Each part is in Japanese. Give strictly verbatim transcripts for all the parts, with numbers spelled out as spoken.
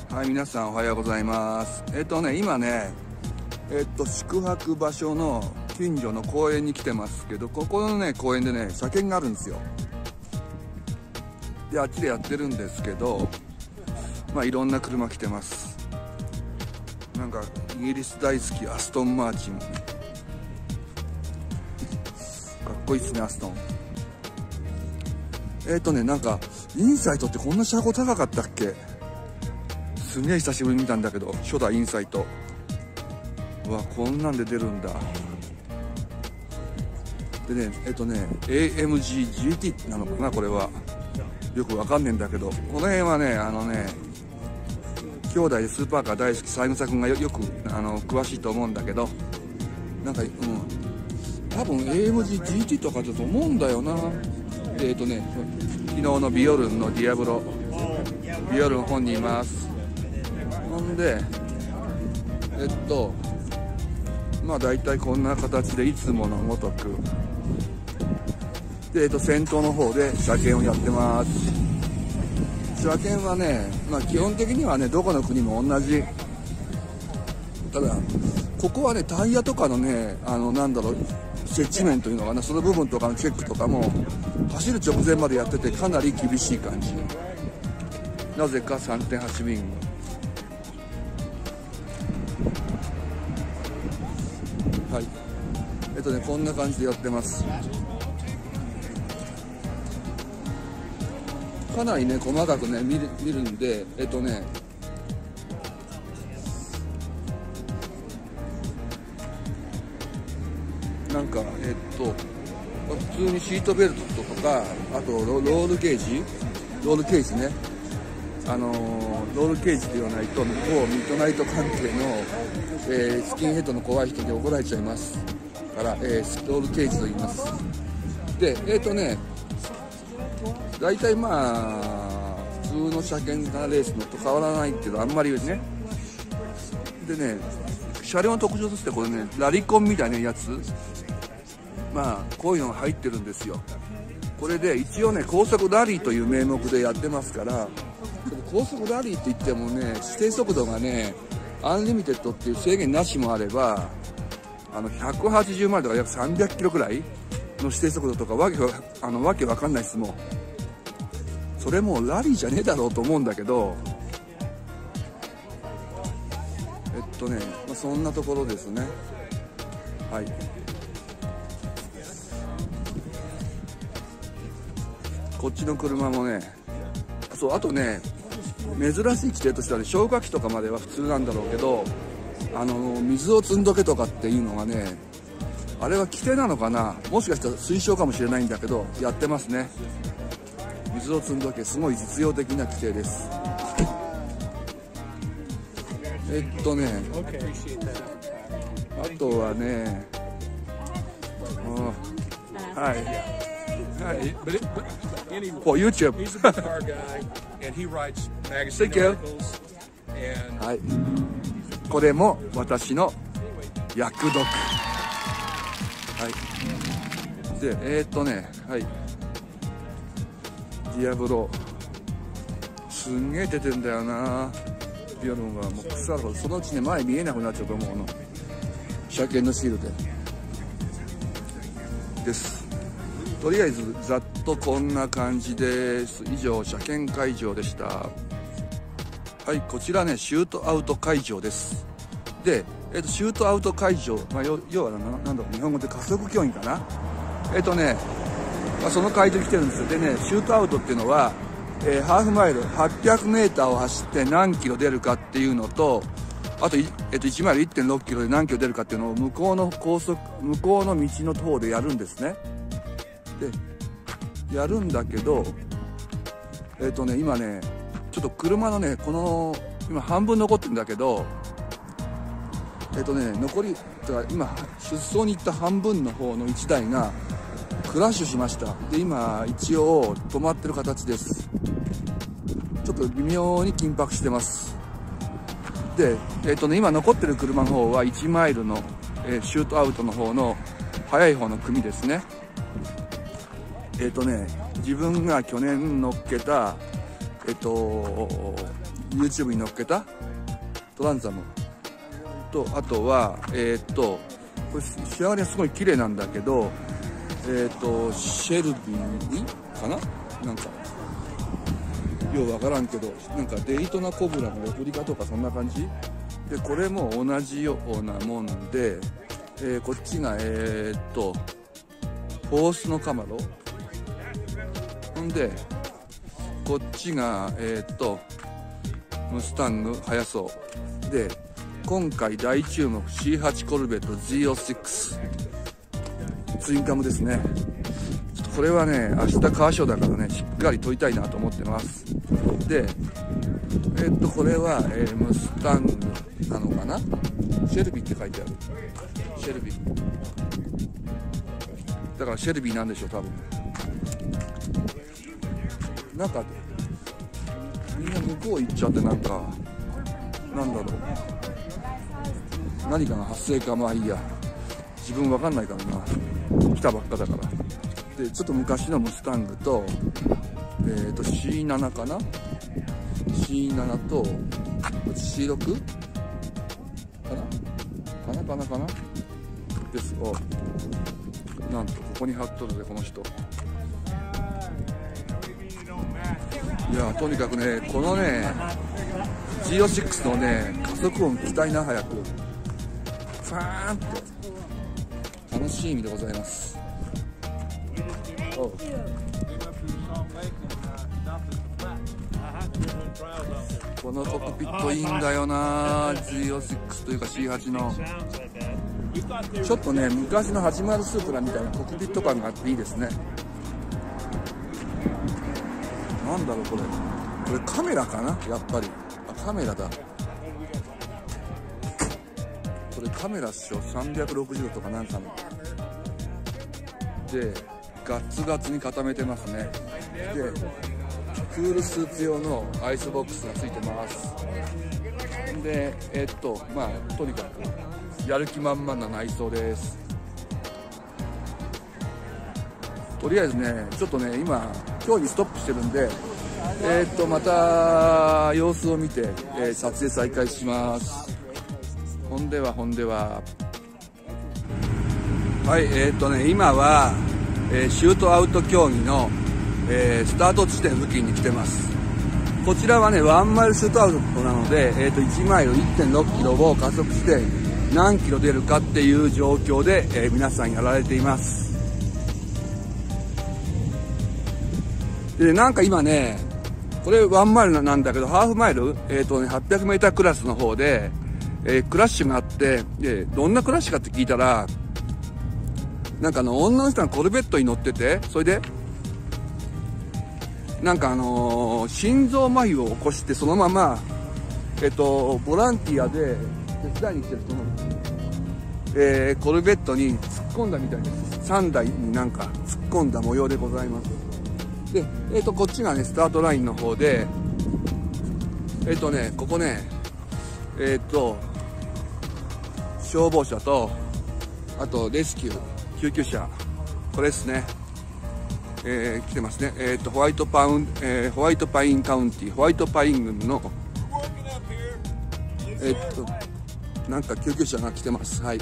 はい、皆さんおはようございます。えっとね、今ね、えっと、宿泊場所の近所の公園に来てますけど、ここのね、公園でね、車検があるんですよ。で、あっちでやってるんですけど、まあ、いろんな車来てます。なんか、イギリス大好き、アストン・マーチン。かっこいいっすね、アストン。えっとね、なんか、インサイトってこんな車高高かったっけ？すげえ久しぶりに見たんだけど、初代インサイト。うわ、こんなんで出るんだ。でね、えっとね、エーエムジージーティー なのかな、これは。よくわかんねえんだけど、この辺はね、あのね、兄弟でスーパーカー大好き、三枝君が よ, よくあの詳しいと思うんだけど、なんか、うん、多分 エーエムジージーティー とかだと思うんだよな。で、えっとね、昨日のビオルンのディアブロ、ビオルン本にいます。ほんで、えっと、まあ大体こんな形でいつものごとく、で、えっと、先頭の方で車検をやってます。車検はね、まあ基本的にはね、どこの国も同じ。ただ、ここはね、タイヤとかのね、あの、なんだろう、接地面というのかな、その部分とかのチェックとかも、走る直前までやっててかなり厳しい感じ。なぜか さんてんはち ウィング。はい。えっとね、こんな感じでやってます。かなりね、細かくね、見る、見るんで、えっとね、なんか、えっと、普通にシートベルトとか、あとロ、ロールケージロールケージね。あのー、ロールケージではないと、向こう、ミッドナイト関係の、えー、スキンヘッドの怖い人に怒られちゃいますから、えー、ロールケージと言います。で、えっとね、大体まあ、普通の車検カーレースのと変わらないけど、あんまりね。でね、車両の特徴としてこれね、ラリコンみたいなやつ。まあ、こういうのが入ってるんですよ。これで一応ね、高速ラリーという名目でやってますから、高速ラリーって言ってもね、指定速度がね、アンリミテッドっていう制限なしもあれば、あの、ひゃくはちじゅうマイルとか約さんびゃくキロくらいの指定速度とかわけわ、あの、わけわかんないですもん。それもうラリーじゃねえだろうと思うんだけど、えっとね、まあ、そんなところですね。はい。こっちの車もね、そう、あとね、珍しい規定としてはね、消火器とかまでは普通なんだろうけど、あの、水を積んどけとかっていうのがね、あれは規定なのかな、もしかしたら推奨かもしれないんだけど、やってますね。水を積んどけ、すごい実用的な規定です。えっとね、あとはね、はい。はい。For YouTube. Thank you. はい。これも私の役読。はい。で、えー、っとね、はい。ディアブロ。すんげえ出てんだよな。ビオルンはもう腐るほど、そのうちね、前見えなくなっちゃうと思うの。車検のシールで。です。とりあえずざっとこんな感じです。以上、車検会場でした。はい、こちらね、シュートアウト会場です。で、えっと、シュートアウト会場、まあ、要はな、なんだろう、日本語で加速競技かな。えっとね、まあ、その会場に来てるんですよ。でね、シュートアウトっていうのは、えー、ハーフマイルはっぴゃくメーターを走って何キロ出るかっていうのと、あと、えっと、いちマイル いってんろっキロで何キロ出るかっていうのを向こうの高速、向こうの道の方でやるんですね。で、やるんだけど、えっとね、今ね、ちょっと車のね、この、今半分残ってるんだけど、えっとね、残り、今、出走に行った半分の方のいちだいが、クラッシュしました。で、今、一応、止まってる形です。ちょっと微妙に緊迫してます。で、えっとね、今残ってる車の方はいちマイルの、えー、シュートアウトの方の、速い方の組ですね。えっとね、自分が去年乗っけた、えっと、 YouTube に載っけたトランザムと、あとはえー、っとこれ仕上がりはすごい綺麗なんだけど、えー、っとシェルビーかな、なんかようわからんけど、なんかデイトナコブラのレプリカとかそんな感じで、これも同じようなもんで、えー、こっちがえー、っとフォースのカマロ、ほんでこっちがえー、っとムスタング速そうで、今回大注目 シーはち コルベット ゼロシックス ツインカムですね。ちょっとこれはね、明日カーショーだからね、しっかり撮りたいなと思ってます。でえー、っとこれは、えー、ムスタングなのかな、シェルビーって書いてある、シェルビーだからシェルビーなんでしょう多分。なんかみんな向こう行っちゃって、なんかなんだろう、何かが発生か、まあいいや、自分わかんないからな、来たばっかだから。でちょっと昔のムスタングとえっ、ー、と シーセブン かな、 シーセブン と シーシックス かなかなかなかなですを、なんとここに貼っとるぜこの人。いやとにかくね、このね ゼロシックス のね加速音聞きたいな、早くファーンって楽しい意味でございます。このコックピットいいんだよな、 ゼロシックス というか シーエイト のちょっとね昔のはちまるスープラみたいなコックピット感があっていいですね。なんだろうこれ、これカメラかな、やっぱり。あ、カメラだ、これカメラっしょ、さんびゃくろくじゅうどとかなんかのでガッツガツに固めてますね。でクールスーツ用のアイスボックスがついてます。でえっとまあとにかくやる気満々な内装です。とりあえずねちょっとね今競技ストップしてるんで、えっとまた様子を見て、えー、撮影再開します。ほんではほんでははい、えっとね今は、えー、シュートアウト競技の、えー、スタート地点付近に来てます。こちらはねワンマイルシュートアウトなので、えー、といちマイル いってんろくキロを加速して何キロ出るかっていう状況で、えー、皆さんやられています。でなんか今ねこれワンマイルなんだけど、ハーフマイル、えーとね、はっぴゃくメータークラスの方で、えー、クラッシュがあって、でどんなクラッシュかって聞いたら、なんかあの女の人がコルベットに乗ってて、それでなんかあのー、心臓麻痺を起こしてそのままえっとボランティアで手伝いに来てる人の、えー、コルベットに突っ込んだみたいです。さんだいになんか突っ込んだ模様でございます。で、えっとこっちがねスタートラインの方で、えっとねここねえっと消防車とあとレスキュー救急車、これですね、えー、来てますね。えっとホワイトパウン、えー、ホワイトパインカウンティホワイトパイン郡のえっとなんか救急車が来てます。はい。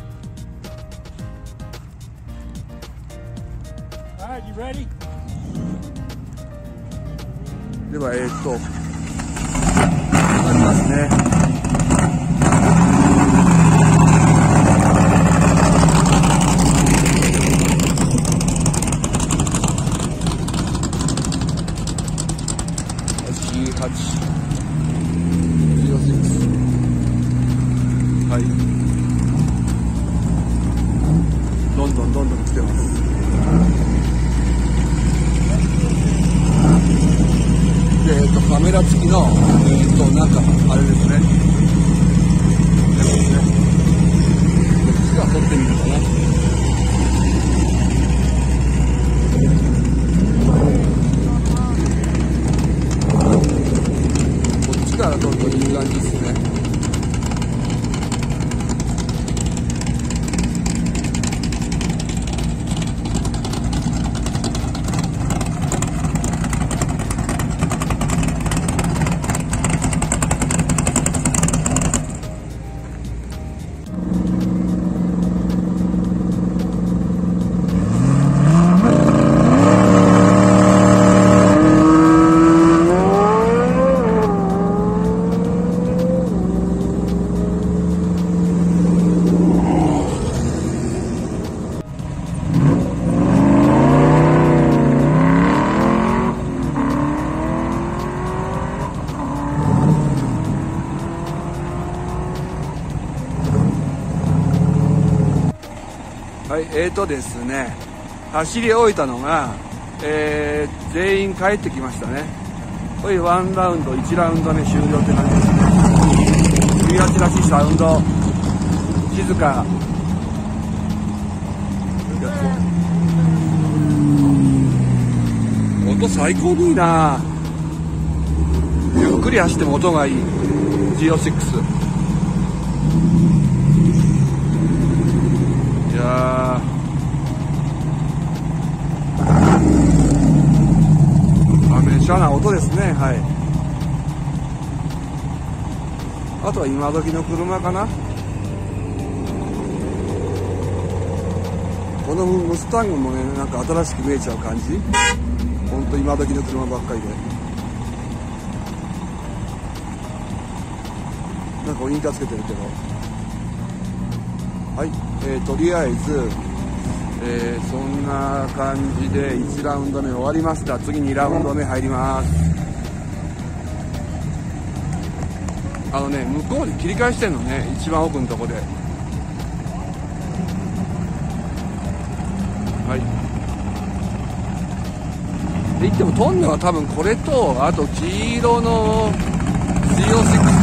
ではえっとありますね。はい、どんどんどんどん来てます。で、えっと、カメラ付きの、えっと、なんか、あれですね。こっちから撮ってみるかな。こっちから撮るといい感じですね。 はい、えーとですね、走り終えたのが、えー、全員帰ってきましたね。これワンラウンド、いちラウンド目終了って感じですね。ブイはちらしいサウンド、静か。音最高にいいな。ゆっくり走っても音がいい。ゼロシックス。いやー、アメ車な音ですね。はい。あとは今時の車かな。このムスタングもね、なんか新しく見えちゃう感じ。ほんと今時の車ばっかりで。なんかウインカーつけてるけど。はい、えー、とりあえず、えー、そんな感じでいちラウンド目終わりました。次にラウンド目入ります。あのね、向こうに切り返してんのね、一番奥のとこで。はい。で言ってもトンネは多分これと、あと黄色の ゼロシックス